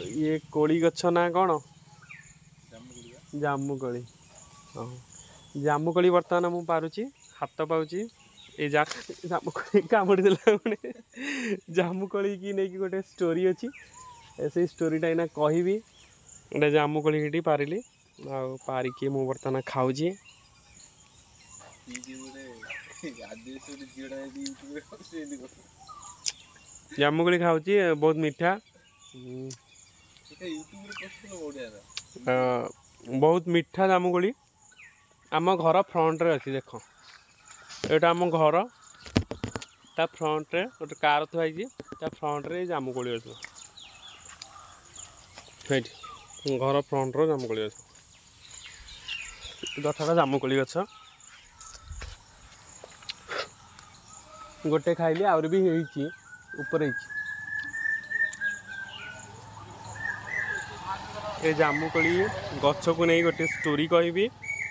ये कोड़ी गछ ना कौन जामुकोली हाँ जामुकोली बर्तमान मु पारुची हाथ पाऊँची ए जामुकोली कामुड़ी देला पुणी जामुकोली की नहीं कि गोटे स्टोरी अच्छी से स्टोरीटा एना कहबी गोटे जामुकोली ये पारिली आ पारिकी मु बर्तमान खाऊँ जामुकोली खाऊँ बहुत मीठा बहुत मीठा जामुकोली आम घर फ्रंट रे अच्छी देख यहाँ आम घर ता फ्रंट रे गोटे कार थुआई ता फ्रंट रे जामुकोली अच्छे घर फ्रंट रो जामुकोली गछ गछटा जामुकोली गछ गोटे खाइली आउरी भी होईची ऊपर ए जामुकोली गछ को नहीं गोटे स्टोरी कहबी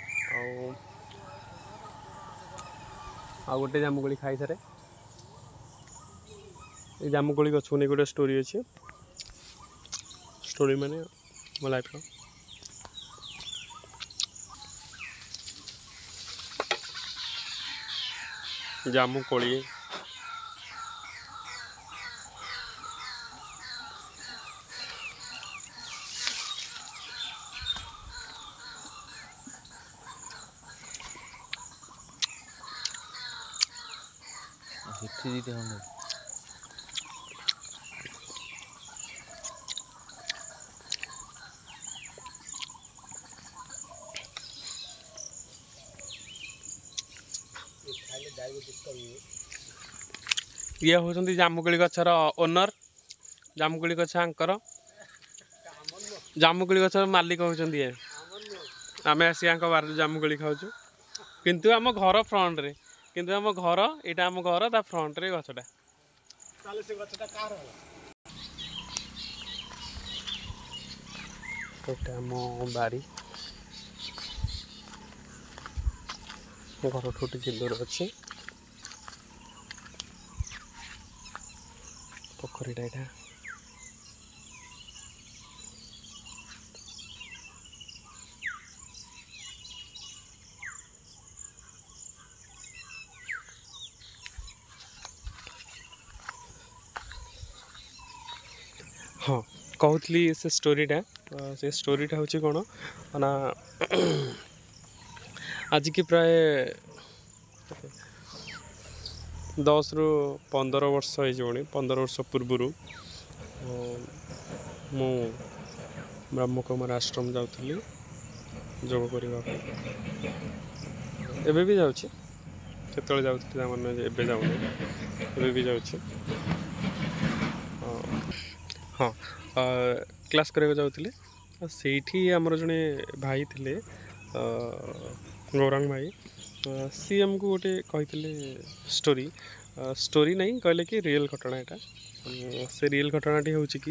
आ गोटे जामुकोली खाई सारे ये जामुकोली गछ को नहीं गोटे स्टोरी अच्छे स्टोरी माने मो लाइफ का जामुकोली ये होती जामुकोली गछर ओनर जामुकोली गछ आंकर जामुकोली गछर मालिक होती ये आम आसी बार जामुकोली खाऊ किंतु आम घर फ्रंट रे किंतु आम घर यहाँ आम घर ता फ्रंट रे गछटा आम बारी घर ठूटी दूर अच्छे पोखरीटा यहाँ हाँ कहती से स्टोरीटा हूँ कौन ना आज की प्राय 10 ରୁ 15 वर्ष हो 15 वर्ष पूर्वर मु ब्रह्मकुमार आश्रम जाऊली जोग करने एबे भी जाऊँ से जाऊँ एबे भी जाऊँ हाँ क्लास करने जाऊँगी से आमर जड़े भाई थे गौरांग भाई सी आमको गोटे कही स्टोरी नहीं कहले कि रियल घटना यहाँ से रियल घटनाटी हूँ कि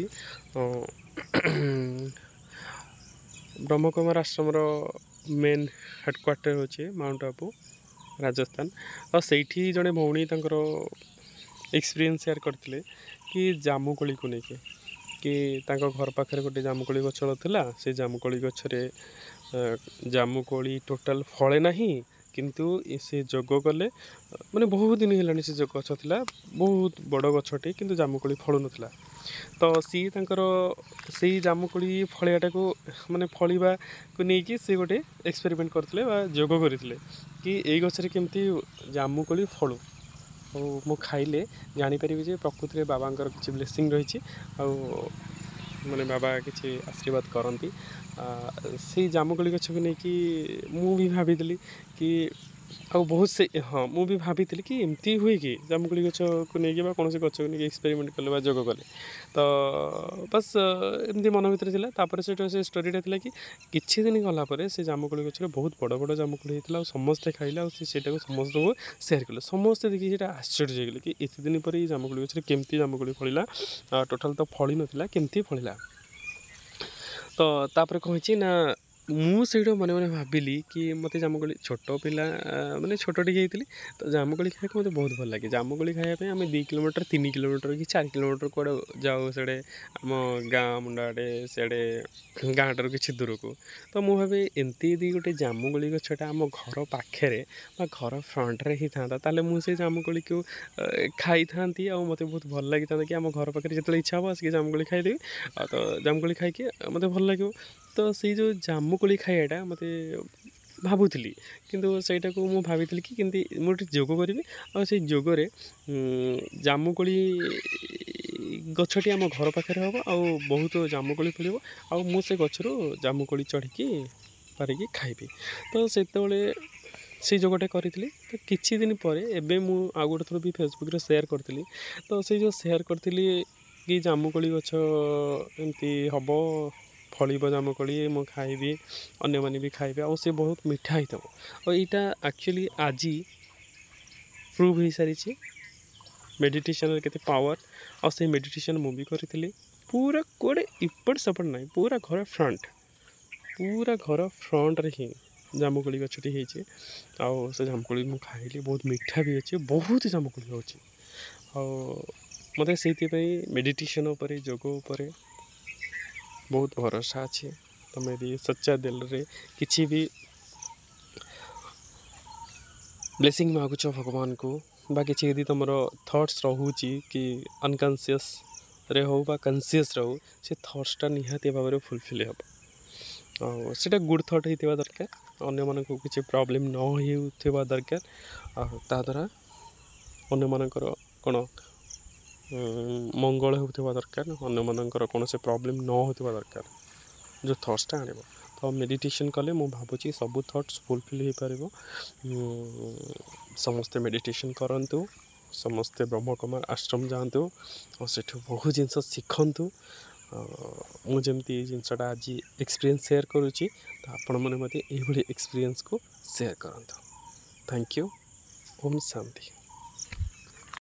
ब्रह्मकुमार आश्रम मेन हेडक्वार्टर होचे माउंट आबू राजस्थान और से जड़े भौणी एक्सपीरियंस शेयर करते कि जामुकोली को लेके कि घर पाखे गोटे जामुकोली गछ था से जामुकोली गछरे जामुकोली टोटाल फले ना किंतु से जोग कले माने बहुत दिन है से जो गछ था बहुत बड़ गछटे किंतु जामुकोली फलू नाला तो सी से जामुकोली फलियाटा को माने फलिबा को लेकिन से गोटे एक्सपेरिमेंट करते जोग करते कि यही गचरे केमती जामुकोली फलू और मु खाइले जानीपारि जे प्रकृति बाबांकर किसी ब्लेसिंग रही माने बाबा किसी आशीर्वाद करती से जामुकोली गछ को लेकिन मु भी भाभी कि आ बहुत से हाँ मु भी भाभी कि एमती हुए कि जामुकोली गछ को लेकिन कौन से गछ को लेकिन एक्सपेरिमेंट कले जोग कले तो बस एमती मन भर तापर से स्टोरीटा था कि किछि दिन गलापर से जामुकोली गछ बहुत बड़ बड़ जामुकोली होता समस्ते खाइले और समस्त को सेयार कले समस्ते देखिए सीटा आश्चर्य हो कि एत दिन पर जामुकोली गछ केमती जामुकोली फलिला टोटाल तो फली नाला केमती फलिला तो तापर कही ना ମୁଁ ସେଇଠୁ ମନେ ମନେ ଭାବିଲି କି ମୋତେ ଜାମୁକୋଳି ଛୋଟ ପିଲା ମାନେ ଛୋଟ ଟିକେ ହେଇଥିଲି ତ ଜାମୁକୋଳି ଖାଇବାକୁ ମୋତେ ବହୁତ ଭଲ ଲାଗେ। ଜାମୁକୋଳି ଖାଇବା ପାଇଁ ଆମେ 2 କିଲୋମିଟର 3 କିଲୋମିଟର କି 4 କିଲୋମିଟର କୁଆଡ଼େ ଯାଉ ସିଆଡ଼େ ଆମ ଗାଁ ମୁଣ୍ଡ ଆଡ଼େ ସିଆଡ଼େ ଗାଁଠାରୁ କିଛି ଦୂରକୁ। ତ ମୁଁ ଭାବେ ଏମିତି ଯଦି ଗୋଟେ ଜାମୁକୋଳି ଗଛଟା ଆମ ଘର ପାଖରେ ବା ଘର ଫ୍ରଣ୍ଟରେ ହେଇଥାନ୍ତା ତାହେଲେ ମୁଁ ସେଇ ଜାମୁକୋଳିକୁ ଖାଇଥାନ୍ତି ଆଉ ମୋତେ ବହୁତ ଭଲ ଲାଗିଥାନ୍ତା କି ଆମ ଘର ପାଖରେ ଯେତେବେଳେ ଇଚ୍ଛା ହେବ ଆସିକି ଜାମୁକୋଳି ଖାଇଦେବି। ଆଉ ତ ଜାମୁକୋଳି ଖାଇକି ମୋତେ ଭଲ ଲାଗିବ। ତ ସେଇ ଯେଉଁ ଜାମୁକୋଳି ଖାଇବାଟା ମୋତେ ଭାବୁଥିଲି କିନ୍ତୁ ସେଇଟାକୁ ମୁଁ ଭାବିଥିଲି କି କେମିତି ମୁଁ ଗୋଟେ ଯୋଗ କରିବି ଆଉ ସେଇ ଯୋଗରେ ଜାମୁକୋଳି ଗଛଟି ଆମ ଘର ପାଖରେ ହେବ ଆଉ ବହୁତ ଜାମୁକୋଳି ଫଳିବ ଆଉ ମୁଁ ସେ ଗଛରୁ ଜାମୁକୋଳି ଚଢ଼ିକି ପାରିକି ଖାଇବି। ତ ସେତେବେଳେ ସେଇ ଯୋଗଟା କରିଥିଲି। ତ କିଛି ଦିନ ପରେ ଏବେ ମୁଁ ଆଉ ଗୋଟେ ଥର ବି ଫେସବୁକ୍ରେ ସେୟାର କରିଥିଲି। ତ ସେଇ ଯେଉଁ ସେୟାର କରିଥିଲି କି ଜାମୁକୋଳି ଗଛ ଏମିତି ହେବ ଫଳିବ ଜାମୁକୋଳି ମୁଁ ଖାଇବି ଅନ୍ୟମାନେ ବି ଖାଇବେ ଆଉ ସେ ବହୁତ ମିଠା ହେଇଥିବ। ଆଉ ଏଇଟା ଆକ୍ଚୁଆଲି ଆଜି ପ୍ରୁଭ୍ ହେଇସାରିଛି ମେଡ଼ିଟେସନ୍ରେ କେତେ ପାୱାର। ଆଉ ସେଇ ମେଡ଼ିଟେସନ୍ ମୁଁ ବି କରିଥିଲି ପୁରା କୁଆଡ଼େ ଏପଟ ସେପଟ ନାହିଁ ପୁରା ଘର ଫ୍ରଣ୍ଟରେ ହିଁ ଜାମୁକୋଳି ଗଛଟି ହେଇଛି। ଆଉ ସେ ଜାମୁକୋଳି ମୁଁ ଖାଇଲି ବହୁତ ମିଠା ବି ଅଛି ବହୁତ ଜାମୁକୋଳି ହେଉଛି। ଆଉ ମୋତେ ସେଇଥିପାଇଁ ମେଡ଼ିଟେସନ୍ ଉପରେ ଯୋଗ ଉପରେ ବହୁତ ଭରସା ଅଛି। ତୁମେ ବି ସଚ୍ଚା ଦିଲରେ କିଛି ବି ବ୍ଲେସିଂ ମାଗୁଛ ଭଗବାନଙ୍କୁ ବା କିଛି ଯଦି ତୁମର ଥଟ୍ସ ରହୁଛି କି ଅନକନସିୟସ୍ରେ ହଉ ବା କନସିୟସ୍ରେ ହଉ ସେ ଥଟ୍ସଟା ନିହାତି ଭାବରେ ଫୁଲଫିଲ୍ ହେବ। ଆଉ ସେଇଟା ଗୁଡ଼୍ ଥଟ୍ ହେଇଥିବା ଦରକାର ଅନ୍ୟମାନଙ୍କୁ କିଛି ପ୍ରୋବ୍ଲେମ୍ ନ ହେଉଥିବା ଦରକାର। ଆଉ ତାଦ୍ୱାରା ଅନ୍ୟମାନଙ୍କର କ'ଣ ମଙ୍ଗଳ ହେଉଥିବା ଦରକାର ଅନ୍ୟମାନଙ୍କର କୌଣସି ପ୍ରୋବ୍ଲେମ୍ ନ ହେଉଥିବା ଦରକାର ଯେଉଁ ଥଟ୍ସଟା ଆଣିବ। ତ ମେଡ଼ିଟେସନ୍ କଲେ ମୁଁ ଭାବୁଛି ସବୁ ଥଟ୍ସ ଫୁଲଫିଲ୍ ହେଇପାରିବ। ସମସ୍ତେ ମେଡ଼ିଟେସନ୍ କରନ୍ତୁ ସମସ୍ତେ ବ୍ରହ୍ମକୁମାର ଆଶ୍ରମ ଯାଆନ୍ତୁ ଆଉ ସେଠୁ ବହୁ ଜିନିଷ ଶିଖନ୍ତୁ। ମୁଁ ଯେମିତି ଏଇ ଜିନିଷଟା ଆଜି ଏକ୍ସପିରିଏନ୍ସ ସେୟାର କରୁଛି ତ ଆପଣମାନେ ମୋତେ ଏଇଭଳି ଏକ୍ସପିରିଏନ୍ସକୁ ସେୟାର କରନ୍ତୁ। Thank you. ଓମ୍ ଶାନ୍ତି।